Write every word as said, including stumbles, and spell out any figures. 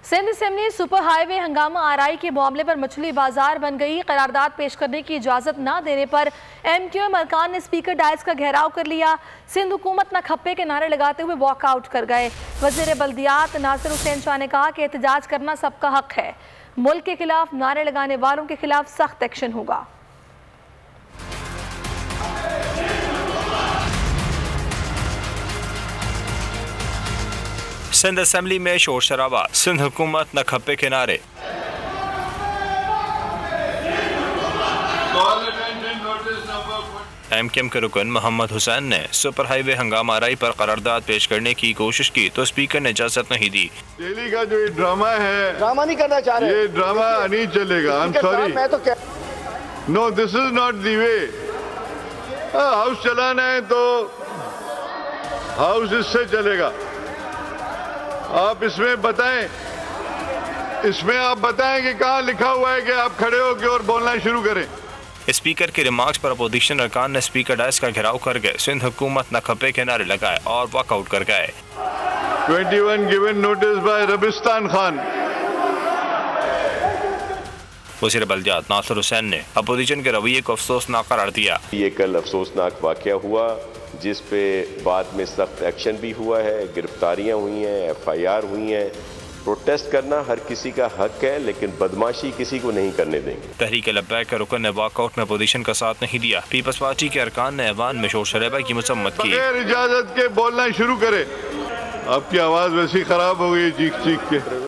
Sindh assembly super highway हंगामा आरई के मामले पर मछली बाजार बन गई। करारदाद पेश करने की इजाजत न देने पर एम क्यू एम अरकान ने स्पीकर डायस का घेराव कर लिया। सिंध हुकूमत न खप्पे के नारे लगाते हुए वॉकआउट कर गए। वजीर बल्दियात नासिर हुसैन शाह ने कहा कि एहतजाज करना सबका हक है। मुल्क के खिलाफ नारे लगाने वालों के खिलाफ सख्त एक्शन होगा। सिंध असेंबली में शोर शराबा, सिंध हुकूमत न खप्पे के नारे। एम क्यू एम के रुकन मोहम्मद हुसैन ने सुपर हाईवे हंगामा आरई पर करारदाद पेश करने की कोशिश की तो स्पीकर ने इजाजत नहीं दी। डेली का जो ये ड्रामा है, ड्रामा नहीं करना चाह रहे, ये ड्रामा नहीं चलेगा। आई एम सॉरी, मैं तो क्या no this is not the way. House चलाना है तो हाउस इससे चलेगा। आप इसमें बताएं, इसमें आप बताएं कि कहाँ लिखा हुआ है कि आप खड़े होकर और बोलना शुरू करें। स्पीकर के रिमार्क्स पर अपोजिशन अरकान ने स्पीकर डायस का घेराव कर गए। सिंध हुकूमत न खप्पे के नारे लगाए और वॉकआउट कर गए। इक्कीस गिवन नोटिस बाय रबिस्तान खान। वज़ीर बल्दियात नासिर हुसैन ने अपोजिशन के रवैये को अफसोसनाक करार दिया। ये कल अफसोसनाक वाक़या हुआ जिस पे बाद में सख्त एक्शन भी हुआ है, गिरफ्तारियां हुई हैं, एफ आई आर हुई हैं। प्रोटेस्ट करना हर किसी का हक है, लेकिन बदमाशी किसी को नहीं करने देंगे। तहरीक लब्बैक के रुकन ने वॉकआउट में अपोजिशन का साथ नहीं दिया। पीपल्स पार्टी के अरकान ने ऐवान में शोर शराबा की मसम्मत की। बगैर इजाजत के बोलना शुरू करे। आपकी आवाज वैसी खराब हो गई चीख चीख के।